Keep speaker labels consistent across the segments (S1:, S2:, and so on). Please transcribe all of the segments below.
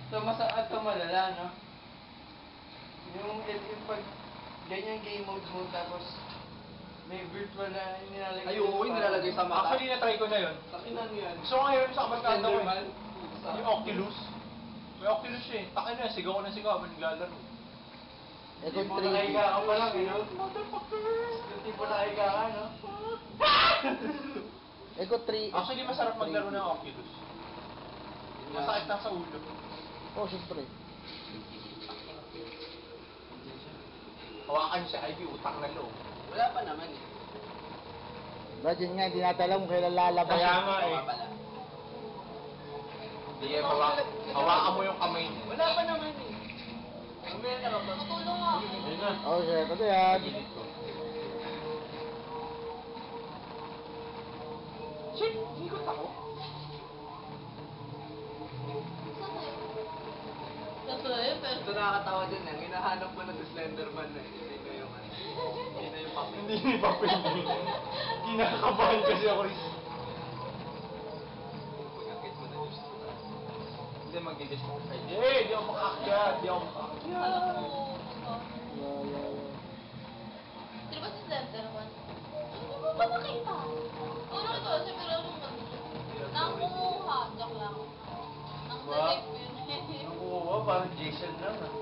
S1: Ito malala, no? Yung pag ganyan game mode mo, tapos may virtual na nilalagay.
S2: Ay, oo, nilalagay sa mata.
S3: Actually, na-try ko na yun.
S1: Sakinan yan.
S3: So ngayon, sa kabarkada ko
S1: Slender
S3: yung Oculus. May Oculus siya eh. Taka na, sigaw ko na sigaw habang naglalaro.
S1: Hindi mo nakahiga ka pa lang, no? Hindi mo nakahiga ka, no?
S4: Ego 3.
S3: Actually, masarap maglaro ng Oculus. Masakit lang sa ulo.
S4: Oh, syempre.
S3: Hawakan niyo si Ivy, utang na loob.
S2: Wala pa naman eh.
S4: Imagine nga, hindi natin alam kung kailan lalabas.
S3: Kaya nga eh.
S2: Wala pala.
S3: Sige, hawakan mo yung kamay niya.
S2: Wala pa naman eh. Umaya na ka ba?
S5: Matulong ako.
S3: Ayun na.
S4: Oh, shit. Ano yan?
S3: Shit, ikot ako.
S5: Nasa'yo, pero...
S2: Ito nakakatawa dyan eh. Hinahanap mo na si Slenderman eh. Hindi na yung ano. Hindi na yung papel.
S3: Hindi pa pwede. Kinakabahan kasi ako rin.
S2: Pag-akit mo na yung suta.
S3: Hindi, mag-digest mo. Hindi, di ako makakyat. Di ako makakyat.
S5: Alam ko.
S4: Yeah.
S5: Sino ba si Slender man? Hindi mo ba nakita? Oo, nakita. Siyempre lang yung ganito. Nakumuha. Joke lang. Ang select yun.
S3: Oo, parang Jason lang ah.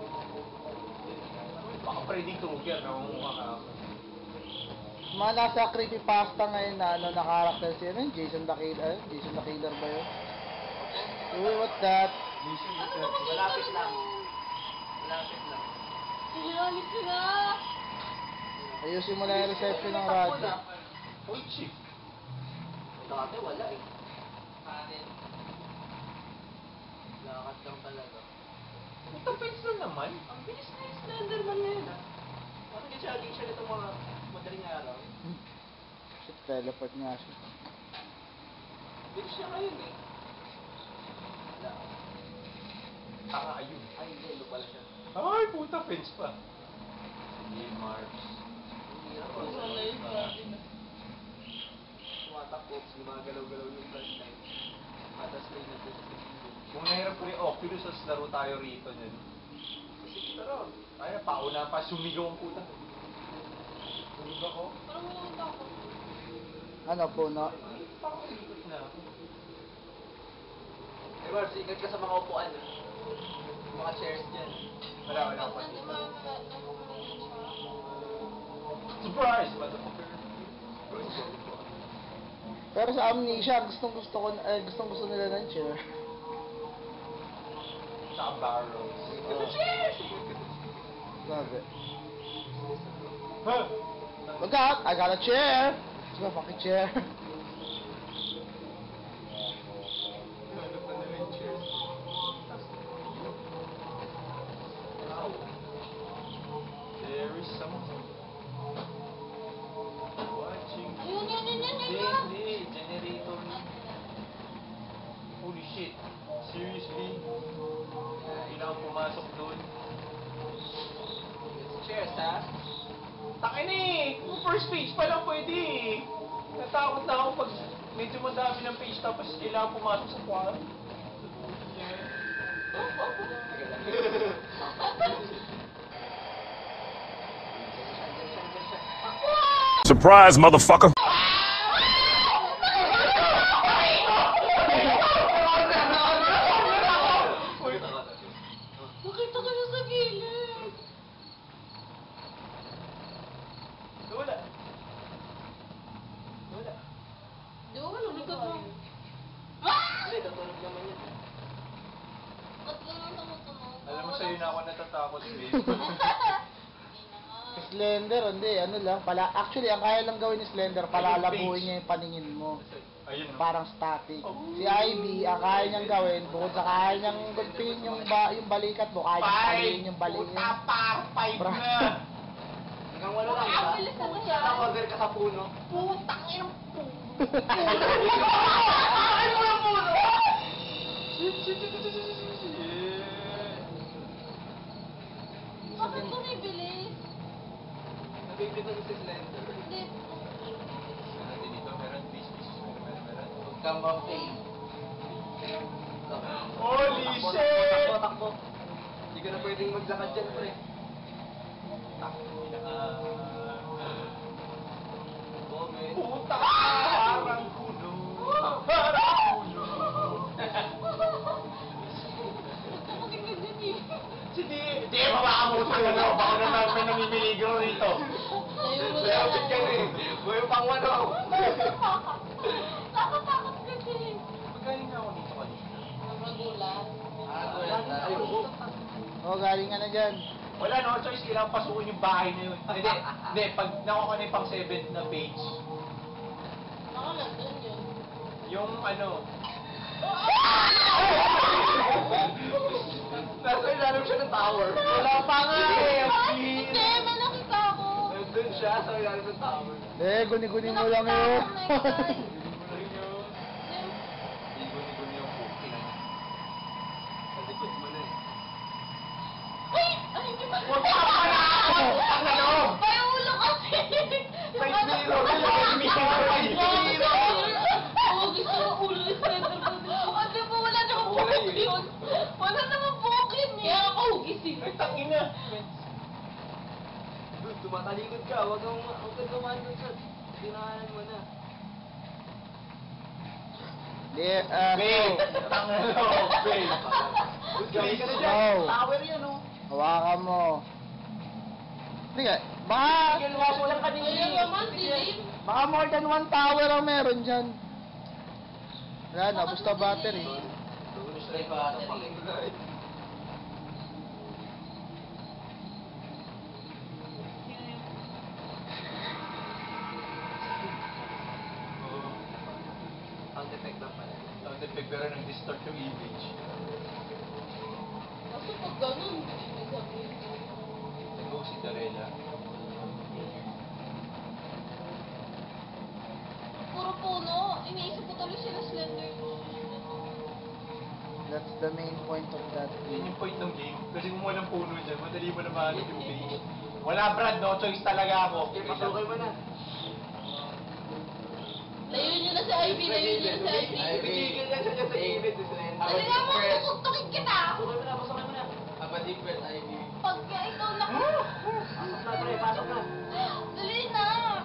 S3: Baka Freddy Krueger na kumuha ka ako.
S4: Mga nasa creepypasta ngayon na ano, na character siya. Ano yun? Jason the Killer? Jason the Killer ba yun? Uy, what's that?
S3: Jason
S2: Malapit lang. Malapit lang.
S5: Siniralis sila!
S4: Ayusin mo na yung reception ng radyo.
S3: Uy, chief.
S2: Dati wala eh. Lakat lang talaga.
S3: Ito pets lang naman.
S2: Ang bilis na yung Slenderman na yun ah. Bakit nag-jogging siya nitong mga madaling araw?
S4: Shit, teleport nga siya.
S2: Bilis siya ngayon eh. Wala.
S3: Tanga ayun.
S2: Ay, hindi. Ito pala siya.
S3: Ay, puta, fence pa. Sige, Mars.
S2: Hindi ako.
S5: Wala yung party na.
S2: Tumatakbo. Gumagalaw-galaw yung flashlight. Matas lang na ito sa video.
S3: Kung nahirap ko yung Oculus, tapos laro tayo rito nun.
S2: Sige, pero.
S3: Ay, pauna pa, sumigaw ang puta. Sumigaw ako.
S5: Parang wala yung takot.
S4: Ano, puno?
S3: Parang ikot na ako.
S2: Eh, Mars, ingat ka sa mga upuan ah. Mga chairs dyan.
S3: Wala pa
S5: Pag
S3: dito.
S5: nagmamalayan siya.
S3: Surprise, motherfucker.
S4: Pero sa Amnesia, gustong-gusto nila ng chair.
S3: Saka barrels.
S4: Sabi.
S3: Huh?
S4: Look out! I got a chair! It's my fucking chair.
S3: Hanap na nila yung chairs. Wow. There is someone watching.
S5: Ayun, yun.
S3: Hindi, generator na. Holy shit. Seriously? Kailangan pumasok doon.
S2: Chairs ha?
S3: Takin eh! Kung first page pa lang pwede eh. Natakot na ako pag medyo madami ng page tapos kailangan pumasok sa kwarto.
S6: Surprise, motherfucker!
S5: Nakita ko na sa gilid.
S3: Wala. Wala.
S5: Di ba wala likod mo?
S2: Hindi, natulog naman yun.
S5: Ba't ganun tumutunog?
S3: Alam mo sa'yo na ako natatakot, babe.
S5: Hindi na nga.
S4: Slender, hindi, ano lang, actually, ang kaya lang gawin ni Slender, palalabuhin niya yung paningin mo.
S3: Ayun, no?
S4: Parang static. Si Ivy, ang kaya niyang gawin, bukod sa kaya niyang gulpingin yung balikat mo, kaya niyang palihin yung balikat.
S3: Puta, par, 5
S4: Bra.
S3: na!
S2: Hanggang wala lang
S5: Ang
S2: ba?
S5: bilis na siya.
S2: Naka-cover ka sa puno.
S3: Putang inang
S5: Bakit ko naibilis?
S2: Nabibigyan ko si Slender.
S5: Hindi.
S3: Meron din dito, meron. Meron.
S2: Huwag kang ma-fail.
S3: Holy shit!
S2: Hindi ka na pwedeng maglakad dyan, pre.
S3: Puta! Parang kulo. Parang kulo.
S5: Maging ganyan eh.
S3: Hindi, mabakamuto ka na. Baka na may namimiligaw rito.
S5: Ayun mo
S2: Lapit ka na eh. Buhay pang wano.
S5: Takot kasi.
S3: Magaling na ako dito kanina.
S5: Magulat.
S4: Oh, galing ka na dyan.
S3: Wala no choice, kailangan pasukin yung bahay na yun. Hindi, pag nakuha na yung pang 7th na page,
S5: Nakalandun yun.
S3: yung ano,
S2: Nasa ilalim siya ng tower.
S3: wala pa nga eh.
S5: Hindi, may nakita ako.
S2: Nandun siya sa ilalim ng tower.
S4: Eh, guni-guni mo lang yun.
S2: Iguni-guni yung puki na. Sa likod mo na eh.
S5: Ay! Ay, hindi ba?
S3: Huwag ka pala! Ang ano?
S5: May ulo kasi!
S3: May zero! May zero!
S5: Oo, gusto mo ulo ni Slender ko. Hindi po, wala namang bukit yun. Wala namang bukit eh. Kaya ako hugisin.
S3: Ay, tangina!
S2: Dude, tumatalikod ka. Huwag kang dumaan dun sa tinahanan mo na.
S3: Babe! Tangina mo, babe!
S2: Dude, gawin ka na dyan.
S4: Oh.
S3: Tower yan, oh!
S4: Hawakan mo. Hindi ka, baka,
S3: Ginawa mo lang kanina
S5: Ayun naman, dilim.
S4: baka more than one tower ang meron dyan. Wala na, basta battery.
S2: Dugulis na yung battery. Sound effect lang pala.
S3: Sound effect pero nag-distort yung image.
S5: Kasi pag ganun, ibig sabihin.
S3: Nag-go si Darela.
S5: Puro puno. Iniisip ko tuloy sila Slender.
S4: That's the main point of that
S3: Yun
S4: game.
S3: yung point ng game. Kasi kung walang puno dyan, madali mo na mahanap yung page. Wala Brad, no choice talaga ako.
S2: Okay, pasukay mo na.
S5: Layuin nyo na si Ivy, layuin nyo na si Ivy.
S2: Tigil yan siya dyan sa gilid.
S5: Dali nga mo, tutukin kita.
S2: Pasukay mo na, pasukay mo na. Abadi press Ivy.
S5: Pagka ikaw na.
S2: Pasok na, pre, pasok na.
S5: Dali na.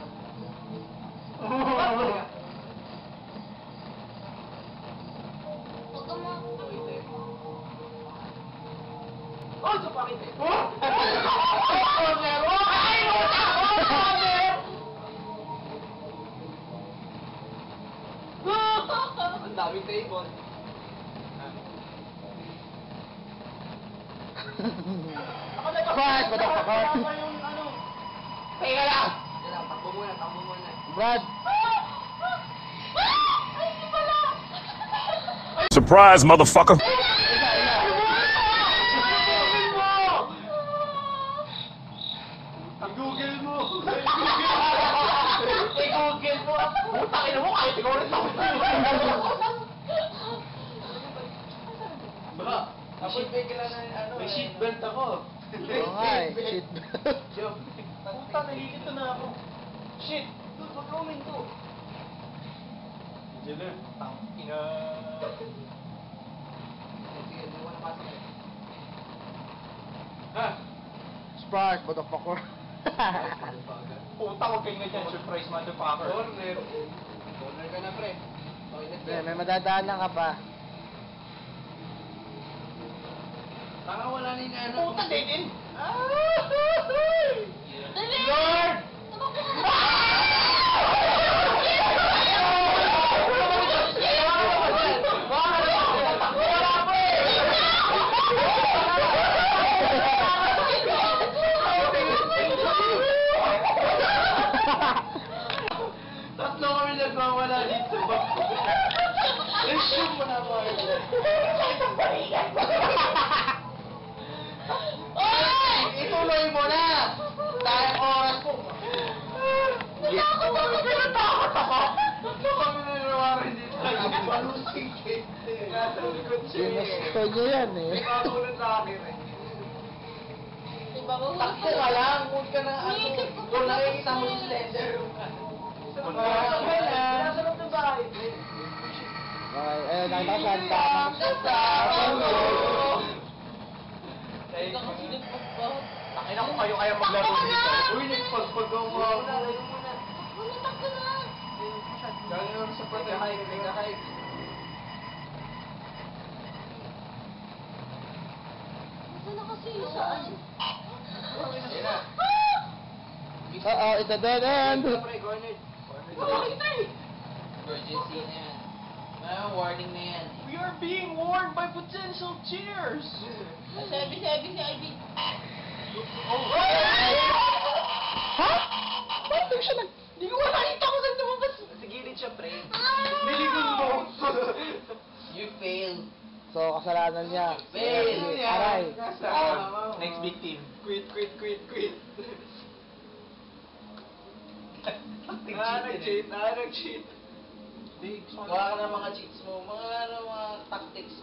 S5: Huwag ka ma...
S2: Oh, ito pakit eh. Ang daming table.
S4: Fuck, motherfucker.
S3: Teka lang!
S2: Yan lang, takbo muna, takbo muna.
S4: Brad,
S5: Ay, hindi pala.
S6: Surprise, motherfucker.
S3: Google mo! I-Google mo! Putang ina mo, kahit ikaw rin ako. Baka,
S2: Tapos bigla na ano.
S3: may seatbelt ako.
S4: oo nga eh, shit.
S3: Puta, nalilito na ako. Shit!
S2: Dude, wag ka uminto.
S3: Diyan na. Tangina.
S2: Sige, hindi mo na pasok eh.
S3: Ha?
S4: Spark, motherfucker.
S3: Puta, huwag kayo nga dyan. Surprise, motherfucker.
S2: Corner. Corner ka na, pre. Toilet
S4: Hindi,
S2: yan.
S4: may madadaanan ka pa.
S2: Tanga wala na yung ano.
S3: Puta, dead end!
S5: Dali.
S3: Lord!
S5: Tumakbo ka.
S2: Tatlo kami nagwawala dito. Resume mo na ba? Ituloy mo na! Dahil oras ko.
S3: Natakot ako!
S2: Tatlo kami nanawarin dito. Palusing cake. Nasa likod siya eh.
S4: Ginusto nyo yan eh.
S2: May kagulat sa akin eh.
S5: Diba ko?
S2: Takbo ka lang, huwag ka na ano.
S5: Iniisip ko
S2: Kung
S5: pala
S2: nakikita mo
S5: kasi.
S2: si Slender.
S3: Wala.
S2: Nasa loob ng bahay.
S4: Okay, ayun, nakita ka, tamang
S5: Kasama mo. Hindi ka kasi nagpagpag.
S3: Takin ako kayo kaya maglaro dito.
S2: Uy, nagpagpag ako mga
S5: Wala takbo na.
S2: Galing ako sa patay.
S5: Saan na kasi yun? Saan?
S2: Yan na.
S4: Oo, it's a dead end.
S2: Cornet.
S3: Nakakita eh.
S1: Emergency na yan. Warning na yan.
S3: We are being warned by potential cheers.
S5: Sabi si Ivy.
S4: Ha? Bakit siya nag...
S3: Hindi ko makakita ko saan lumabas.
S2: Sa gilid siya, pre.
S3: Nilikod mo.
S1: You failed.
S4: So, kasalanan niya.
S1: Fail.
S4: Aray.
S3: Next victim.
S2: Quit. Nag-cheat.
S1: Gawa ka ng mga cheats mo. Mga tactics